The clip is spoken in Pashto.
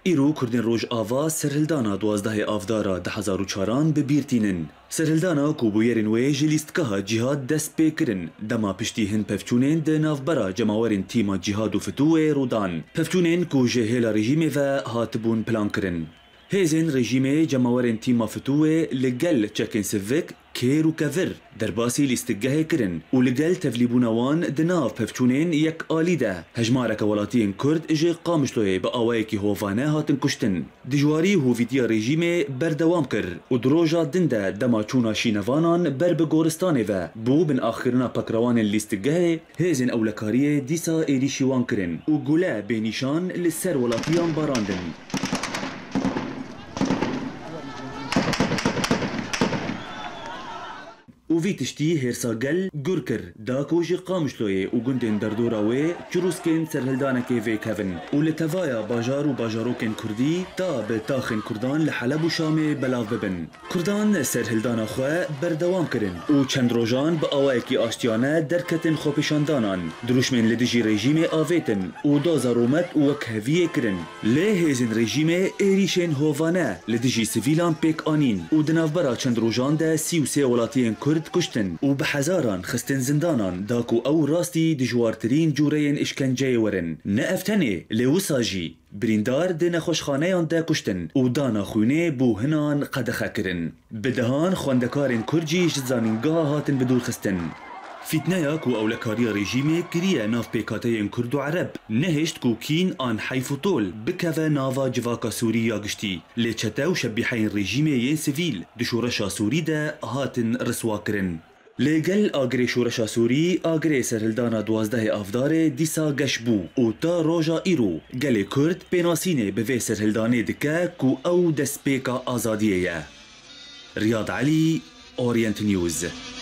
ایرو کردین روژ آوا سرهلدانا 12 آفدارا 2004 ببیرتینن. سرهلدانا کوبویرین وی جلیستگاه جهاد دست پیکرن دما پشتی هن پفچونین ده نافبرا جماورین تیما جهاد و فتوه رودان. پفچونین کو جهیلا رژیمه و هاتبون پلان کرن. هزین رژیمه جماورین تیما فتوه لگل چکن سفک كير وكفر درباسي لاستجاه كرن ولقال تفليبونوان دناف بفچونين يك آليدا هجمارك ولاتين كرد اجي قامشلوه بقوايكي هوفانا هاتن كشتن دجواري هو فيديا ريجيمي بردوام كر ودروجا دندا دما چونا شينوانان بر بگورستاني و بو بن آخرنا پکروان لاستجاه هزين اولكاريه ديسا ايريشيوان كرن وقولا بينيشان للسر ولاتيان باراندن وفي تشتي هيرساقل جوركر داكوجي قامشلوي وقندن دردوراوي چروسكين سرهلدانا كيفي كافن ولتفايا باجار وباجاروكين كردي تا بتاخن كردان لحلب وشامي بلاف ببن كردان سرهلدانا خوا بردوام كرن وچند روجان بقوايكي آشتيانا دركتن خوبشاندانان دروشمن لدجي ريجيمي آفيتن ودازا رومت وكهفيه كرن ليه هزن ريجيمي ايريشين هوفانا لدجي سيفيلان بيك آنين ودناف برا چند روجان دا 33 ولاتين كرد كشتن وبحزاران خستن زندانان داكو او راستي دجوارترين جورين اشكنجي ورن نأفتني لوساجي بريندار دنا خوشخانيان دا كشتن ودانا خونه بو هنان قدخه كرن بدهان خواندكارن كرجي جزانينگا هاتن بدول خستن فتنايا كو اولكاريا ريجيمي كريا ناف بيكاتين كرد وعرب نهشت كو كين آن حيفو طول بكفا نافا جواكا سوريا قشتي لچتا وشبيحين ريجيمي ين سيفيل دشورشا سوري دا هاتن رسوا كرن لگل آگری شورشا سوری آگری سرهلدانا 12 آفدار دیسا گشبو و تا روژا ایرو گل کرد پیناسینه به سرهلدانه دکه کو او دست پیکا آزادیه ریاض علی اورینت نیوز